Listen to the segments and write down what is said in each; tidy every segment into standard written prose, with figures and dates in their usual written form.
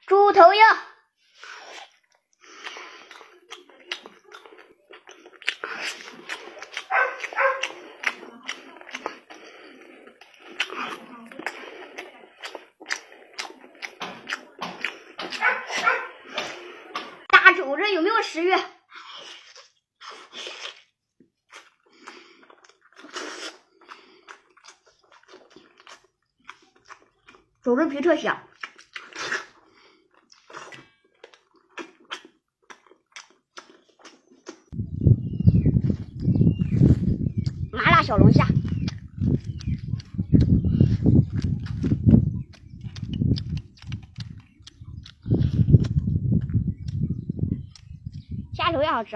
猪头肉。大肘子有没有食欲？肘子皮特香。麻辣小龙虾。虾头也好吃。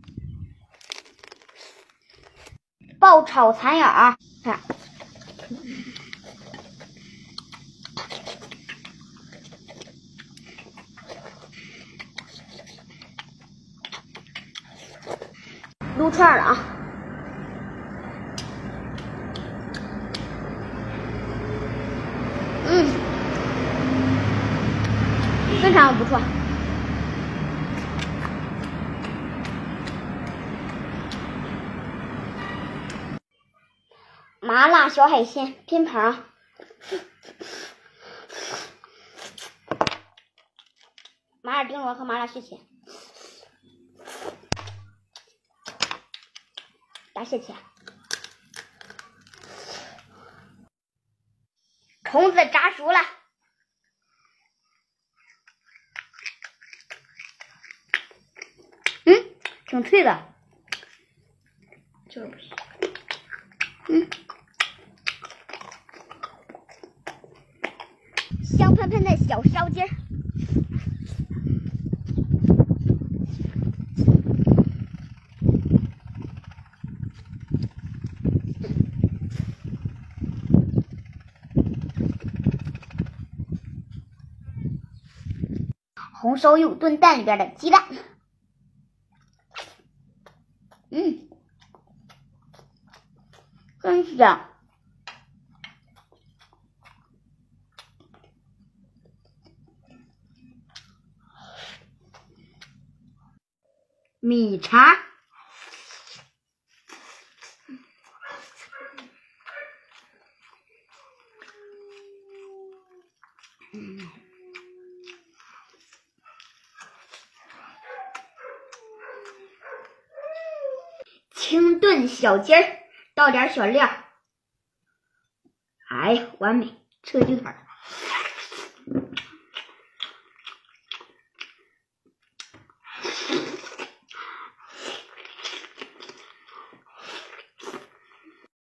爆炒蚕蛹儿，看。撸串了啊！非常不错。麻辣小海鲜拼盘，麻辣丁螺和麻辣蟹钳，大蟹钳，虫子炸熟了，挺脆的，就是不行，香喷喷的小烧鸡儿，红烧肉炖蛋里边的鸡蛋，真香。米肠，清炖小鸡儿，倒点小料，哎，完美，吃个鸡腿儿。